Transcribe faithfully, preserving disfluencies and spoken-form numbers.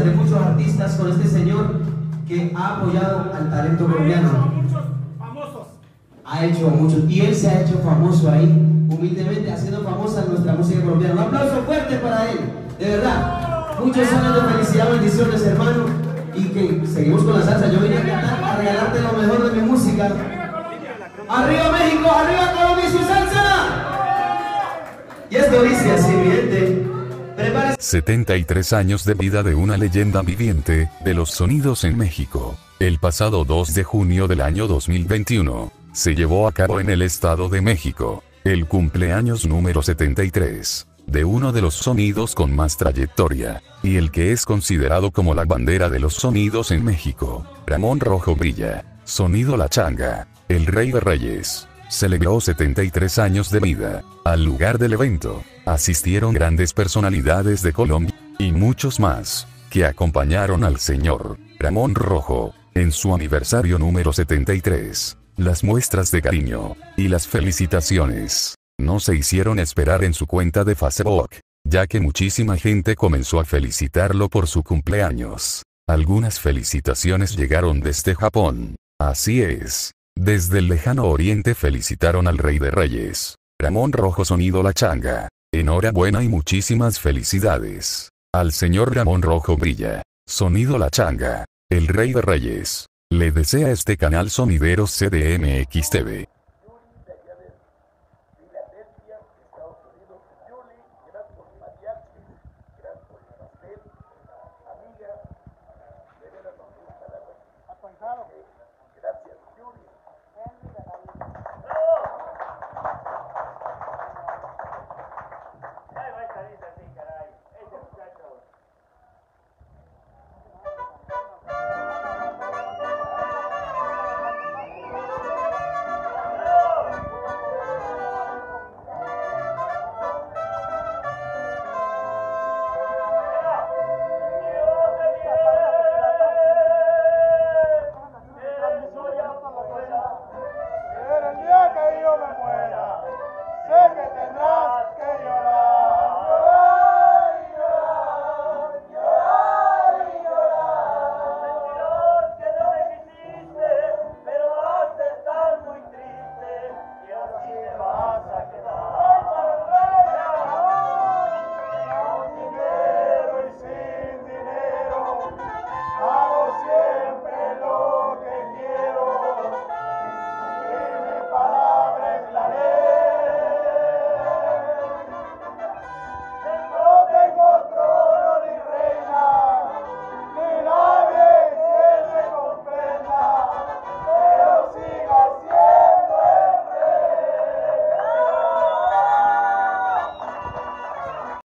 de muchos artistas con este señor que ha apoyado al talento colombiano. Ha hecho a muchos famosos. Ha hecho a muchos, y él se ha hecho famoso ahí, humildemente haciendo famosa nuestra música colombiana. Un aplauso fuerte para él, de verdad. Muchos años de felicidad, bendiciones, hermano, y que seguimos con la salsa. Yo vine a cantar, a regalarte lo mejor de mi música. ¡Arriba México! ¡Arriba Colombia y su salsa! Y esto dice así, mi gente. Prepárese. setenta y tres años de vida de una leyenda viviente de los sonidos en México. El pasado dos de junio del año dos mil veintiuno, se llevó a cabo en el Estado de México, el cumpleaños número setenta y tres, de uno de los sonidos con más trayectoria, y el que es considerado como la bandera de los sonidos en México, Ramón Rojo Brilla, sonido La Changa, el Rey de Reyes. Celebró setenta y tres años de vida. Al lugar del evento, asistieron grandes personalidades de Colombia, y muchos más, que acompañaron al señor Ramón Rojo, en su aniversario número setenta y tres. Las muestras de cariño, y las felicitaciones, no se hicieron esperar en su cuenta de Facebook, ya que muchísima gente comenzó a felicitarlo por su cumpleaños. Algunas felicitaciones llegaron desde Japón. Así es. Desde el lejano oriente felicitaron al Rey de Reyes, Ramón Rojo sonido La Changa. Enhorabuena y muchísimas felicidades al señor Ramón Rojo Brilla, sonido La Changa, el Rey de Reyes. Le desea este canal Sonideros C D M X T V.